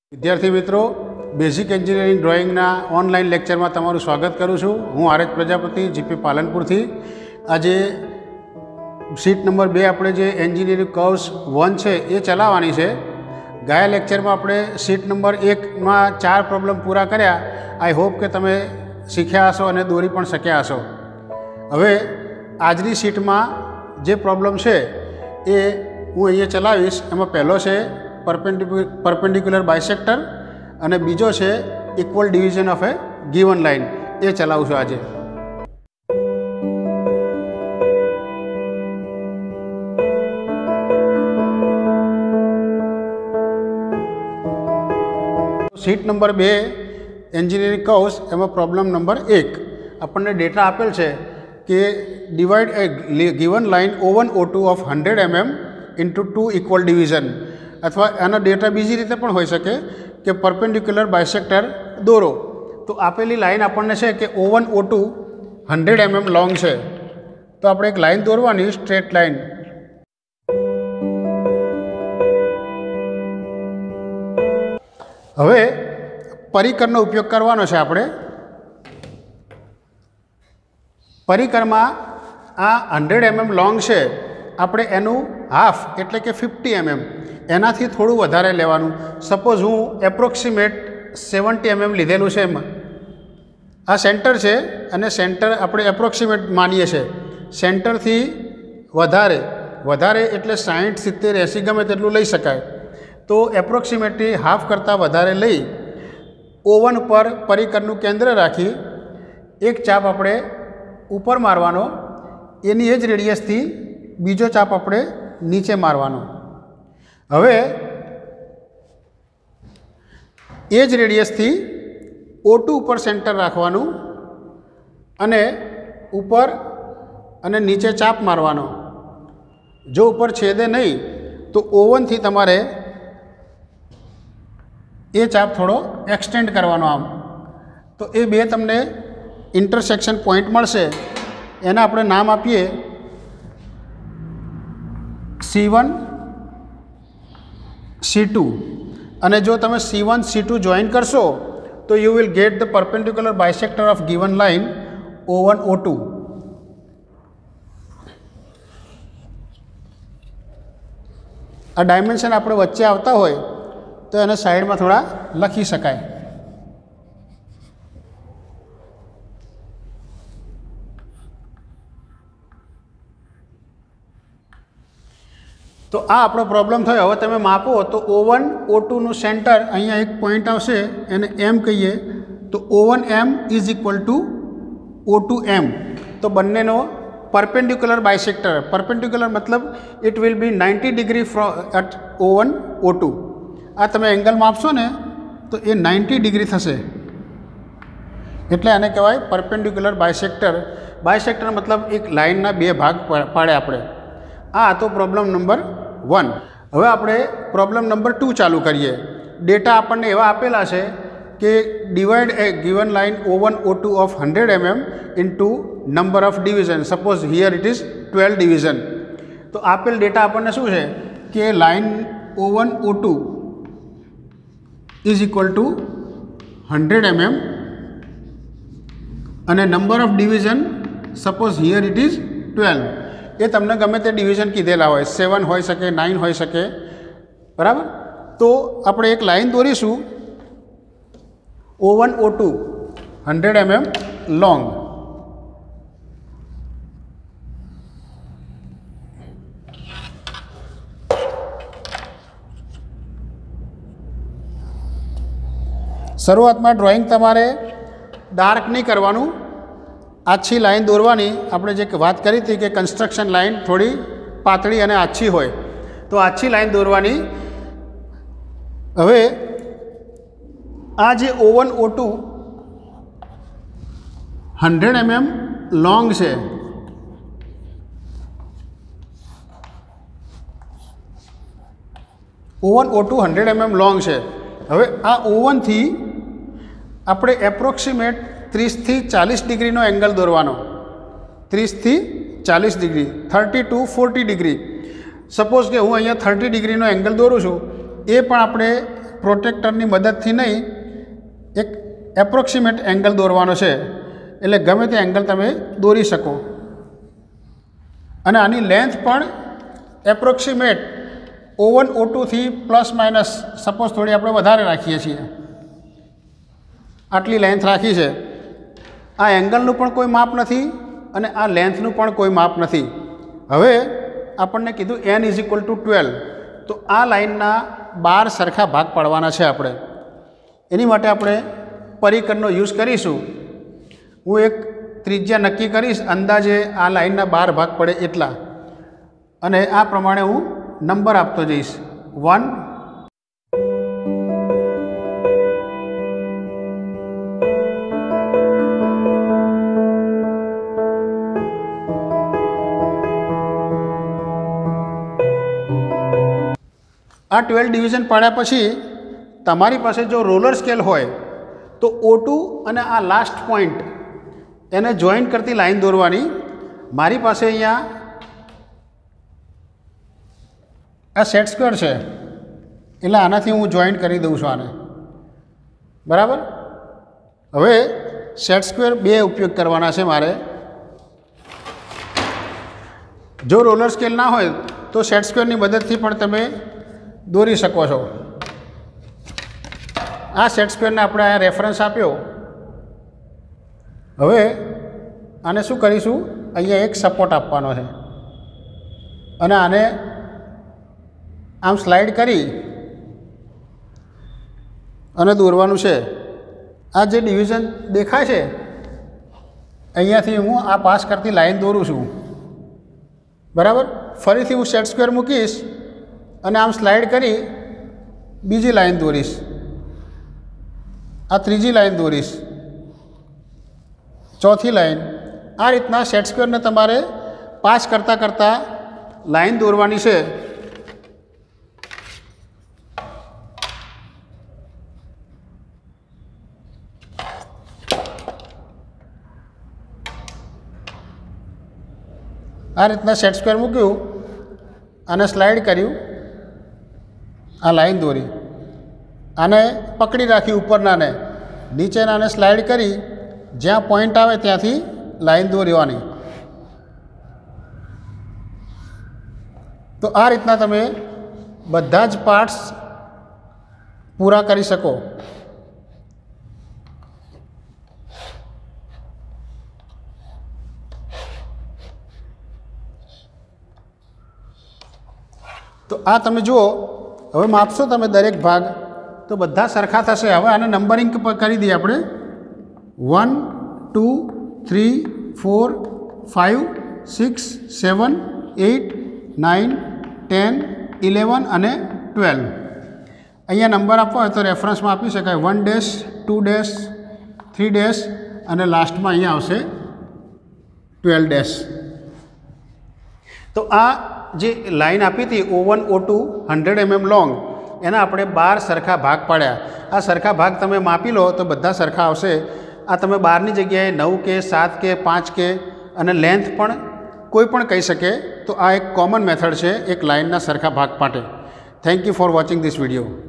विद्यार्थी मित्रों, basic engineering ड्रॉइंगना ऑनलाइन लेक्चर में तमारुं स्वागत करूँ छूँ। हूँ R H Prajapati GP Palanpur थी। आज सीट नंबर 2 अपने जे एंजीनियरिंग कर्व्स 1 है ये चलावानी है। गया लेक्चर में अपने सीट नंबर 1 में 4 प्रॉब्लम पूरा कर्या। आई होप के तमे शीख्या हशो अने दोरी पण शक्या हशो। हवे आजनी सीट में जे प्रॉब्लम है ये हूँ अहींया चलावीश। एमां पहलो है परपेंडिक्युलर बायसेक्टर अने बीजो है equal division of a given line. ये चलावुं छुं आजे। सीट नंबर 2 एंजीनियरिंग कर्व्स एमां प्रॉब्लम नंबर 1 आपने डेटा आपेल है कि divide a given line O1 O2 of 100 mm into 2 equal division. अथवा आना डेटा बीजी रीते पण होई शके कि परपेंडिक्युलर बायसेक्टर दोरो। तो आपेली लाइन आपने है कि O1 O2 100 mm लॉन्ग है। तो आप एक लाइन दौरवानी स्ट्रेट लाइन। हवे परिकरनो उपयोग करवानो छे। आपणे परिकर में आ 100 mm लॉन्ग है। आपणे एनु हाफ एटले के 50 mm एनाथी थोड़ू वधारे लेवानुं। सपोज हूँ एप्रोक्सिमेट 70 mm लीधेलुं छे। आ सेंटर है अने सेंटर आपणे एप्रोक्सिमेट मानीए छे। सेंटर थी वधारे वधारे एटले 60 70 80 गमे तेटलुं लई शकाय। तो एप्रोक्सिमेटली हाफ करता वधारे लई O1 पर परिकरनुं केंद्र राखी एक चाप आपणे ऊपर मारवानो। एनी एज रेडियस थी बीजो चाप आपणे नीचे मारवानो। हवे एज रेडियस थी O2 पर सेंटर राखवानुं अने ऊपर अने नीचे चाप मारवानो। जो ऊपर छेदे नहीं तो O1 थी तमारे ए चाप थोड़ो एक्सटेंड करवानो आम। तो ए बे तमने इंटरसेक्शन पॉइंट मळशे। एना आपणे नाम आपीए C1 C2 अने जो तमे C1 C2 जॉइन करशो तो you will get the perpendicular bisector of given line O1 O2। आ डायमेंशन आपणे वच्चे आवता होय तो एने साइड में थोड़ा लखी शकाय। तो आ आपणो प्रॉब्लम थयो। हवे तमे मापो तो O1 O2 नु सेंटर अहींया एक पॉइंट आवशे एने M कहीए। तो O1 M is equal to O2 M। तो बंनेनो परपेंडिक्युलर बायसेक्टर। परपेंडिक्युलर मतलब it will be 90 degree at O1 O2। आ तमे एंगल मापशो ने तो ये 90 डिग्री थशे एटले आने कहेवाय परपेंडिक्युलर बायसेक्टर। बायसेक्टर मतलब एक लाइनना 2 भाग पाड़े आपणे। आ तो प्रॉब्लम नंबर 1। हवे आपणे प्रॉब्लम नंबर 2 चालू करिए। डेटा आपने एवा आपेला है कि divide a given line O1 O2 of 100 mm into number of division. Suppose here it is 12 division. तो आपेल डेटा आपने शू है कि line O1 O2 is equal to 100 mm अने number of division suppose here it is 12। ये तमने गमे ते डिविजन कीधेला होय 7 होई शके 9 होई शके बराबर। तो आपणे एक line दौरीशुं O1 O2 100 mm long. शुरुआत में ड्रॉइंग तमारे डार्क नहीं करवानुं। आछी लाइन दौरवानी। आपणे जे बात करी थी कि कंस्ट्रक्शन लाइन थोड़ी पातળી अने आछी होय तो आछी लाइन दौरवानी। हवे आ जे O1 O2 100 mm लॉन्ग है। O1 O2 100 mm लॉन्ग है। हवे आ O1 थी आपणे एप्रोक्सिमेट 30 थी 40 डिग्री नो एंगल दौरवानो। 30 थी 40 डिग्री 30 टू 40 डिग्री। सपोज के हूँ अहींया 30 डिग्री नो एंगल दौरूँ छूँ। ए पण आपणे પ્રોટેક્ટરની મદદથી નહીં, એક એપ્રોક્સિમેટ એંગલ દોરવાનો છે, એટલે ગમે તે એંગલ તમે દોરી શકો. અને આની લેન્થ પણ એપ્રોક્સિમેટ O1 O2 થી પ્લસ માઇનસ સપોઝ થોડી આપણે વધારે રાખીએ છીએ, આટલી લેન્થ રાખી છે. આ એંગલનું પણ કોઈ માપ નથી અને આ લેન્થનું પણ કોઈ માપ નથી. હવે આપણને કીધું n = 12, તો આ લાઇનના 12 સરખા ભાગ પાડવાના છે આપણે. એની માટે આપણે પરિકરનો યુઝ કરીશું. હું એક ત્રિજ્યા નક્કી કરીશ, અંદાજે આ લાઇનના 12 ભાગ પડે એટલા, અને આ પ્રમાણે હું નંબર આપતો જઈશ. 1, 12 ડિવિઝન પાડ્યા પછી તમારી પાસે જો રોલર સ્કેલ હોય તો O2 અને આ લાસ્ટ પોઈન્ટ એને જોઈન્ટ કરતી લાઈન દોરવાની. મારી પાસે અહીંયા આ સેટ સ્ક્વેર છે, એટલે આનાથી હું જોઈન્ટ કરી દઉં છું આને. બરાબર. હવે સેટ સ્ક્વેર 2 ઉપયોગ કરવાના છે મારે. જો રોલર સ્કેલ ના હોય તો સેટ સ્ક્વેરની મદદથી પણ તમે દોરી શકો છો. આ સેટ સ્ક્વેરને આપણે અહીંયા રેફરન્સ આપ્યો. હવે આને શું કરીશું, અહીંયા એક સપોર્ટ આપવાનો છે અને આને આમ સ્લાઇડ કરી અને દોરવાનું છે. આ જે ડિવિઝન દેખાય છે અહીંયાથી હું આ પાસ કરતી લાઈન દોરું છું. બરાબર. ફરીથી હું સેટ સ્ક્વેર મૂકીશ અને આમ સ્લાઇડ કરી બીજી લાઈન દોરીશ, આ ત્રીજી લાઈન દોરીશ, ચોથી લાઈન. આ રીતના સેટ સ્ક્વેરને તમારે પાસ કરતાં કરતાં લાઈન દોરવાની છે. આ રીતના સેટ સ્ક્વેર મૂક્યું, આને સ્લાઇડ કર્યું, આ લાઈન દોરી, આને પકડી રાખી ઉપરનાને, નીચેનાને સ્લાઇડ કરી જ્યાં પોઈન્ટ આવે ત્યાંથી લાઈન દોરવાની. તો આ રીતના તમે બધા જ પાર્ટ્સ પૂરા કરી શકો. તો આ તમે જુઓ, હવે માપશો તમે દરેક ભાગ તો બધા સરખા થશે. હવે આને નંબરિંગ કરી દઈએ આપણે. 1, 2, 3, 4, 5, 6, 7, 8, 9, 10, 11 અને 12. અહીંયા નંબર આપવા હોય તો રેફરન્સમાં આપી શકાય. 1 2 3 અને લાસ્ટમાં અહીંયા આવશે 12. તો આ જે લાઈન આપી હતી O1 O2 100 mm લોંગ, એના આપણે 12 સરખા ભાગ પાડ્યા. આ સરખા ભાગ તમે માપી લો તો બધા સરખા આવશે. આ તમે 12ની જગ્યાએ 9 કે 7 કે 5 કે અને લેન્થ પણ કોઈ પણ કહી શકે. તો આ એક કોમન મેથડ છે એક લાઇનના સરખા ભાગ માટે. Thank you for watching this video.